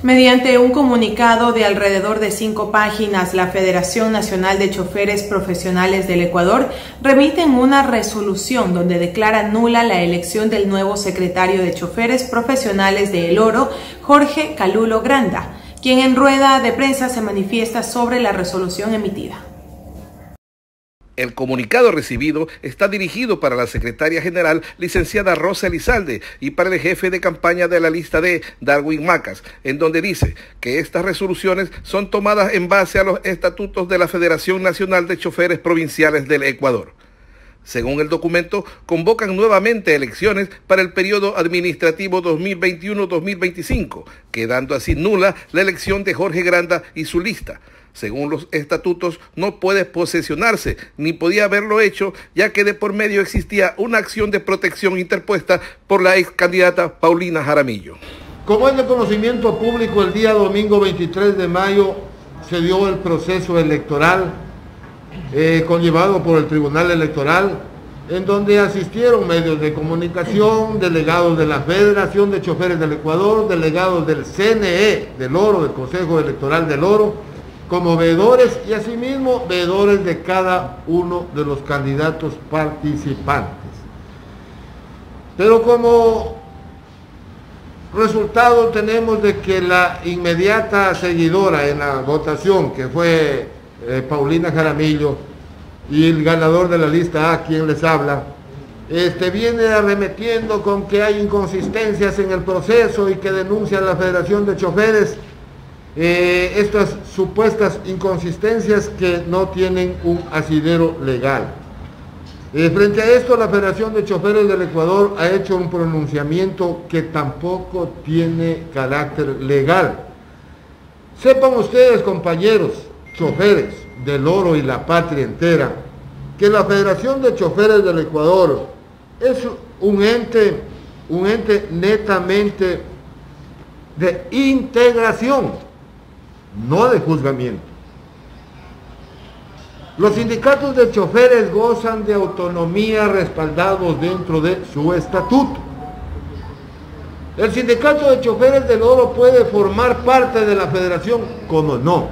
Mediante un comunicado de alrededor de 5 páginas, la Federación Nacional de Choferes Profesionales del Ecuador remiten una resolución donde declara nula la elección del nuevo secretario de Choferes Profesionales de El Oro, Jorge Calulo Granda, quien en rueda de prensa se manifiesta sobre la resolución emitida. El comunicado recibido está dirigido para la secretaria general, licenciada Rosa Elizalde, y para el jefe de campaña de la lista D, Darwin Macas, en donde dice que estas resoluciones son tomadas en base a los estatutos de la Federación Nacional de Choferes Provinciales del Ecuador. Según el documento, convocan nuevamente elecciones para el periodo administrativo 2021-2025, quedando así nula la elección de Jorge Granda y su lista. Según los estatutos, no puede posesionarse, ni podía haberlo hecho, ya que de por medio existía una acción de protección interpuesta por la ex candidata Paulina Jaramillo. Como es de conocimiento público, el día domingo 23 de mayo se dio el proceso electoral conllevado por el Tribunal Electoral, en donde asistieron medios de comunicación, delegados de la Federación de Choferes del Ecuador, delegados del CNE del Oro, del Consejo Electoral del Oro, como veedores y asimismo veedores de cada uno de los candidatos participantes. Pero como resultado tenemos de que la inmediata seguidora en la votación, que fue Paulina Jaramillo, y el ganador de la lista A, quien les habla, viene arremetiendo con que hay inconsistencias en el proceso y que denuncia a la Federación de Choferes estas supuestas inconsistencias que no tienen un asidero legal. Frente a esto, la Federación de Choferes del Ecuador ha hecho un pronunciamiento que tampoco tiene carácter legal. Sepan ustedes, compañeros choferes del Oro y la patria entera, que la Federación de Choferes del Ecuador es un ente netamente de integración, no de juzgamiento. Los sindicatos de choferes gozan de autonomía respaldados dentro de su estatuto. El sindicato de choferes del Oro puede formar parte de la federación, como no.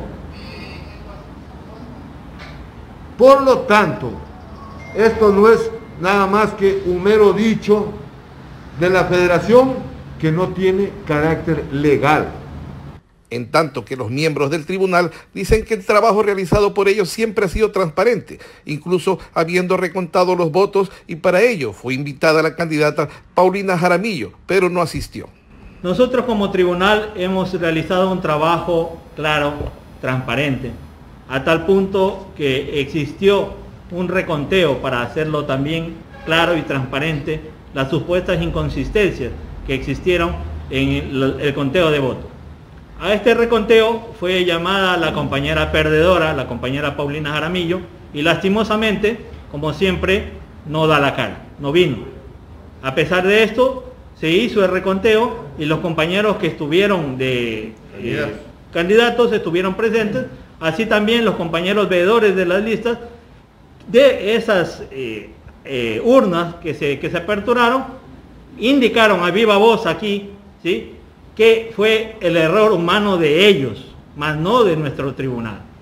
Por lo tanto, esto no es nada más que un mero dicho de la federación que no tiene carácter legal. En tanto que los miembros del tribunal dicen que el trabajo realizado por ellos siempre ha sido transparente, incluso habiendo recontado los votos, y para ello fue invitada la candidata Paulina Jaramillo, pero no asistió. Nosotros como tribunal hemos realizado un trabajo claro, transparente, a tal punto que existió un reconteo para hacerlo también claro y transparente, las supuestas inconsistencias que existieron en el conteo de votos. A este reconteo fue llamada la compañera perdedora, la compañera Paulina Jaramillo, y lastimosamente, como siempre, no da la cara, no vino. A pesar de esto, se hizo el reconteo y los compañeros que estuvieron de candidatos estuvieron presentes, así también los compañeros veedores de las listas de esas urnas que se aperturaron, indicaron a viva voz aquí, ¿sí?, que fue el error humano de ellos, más no de nuestro tribunal.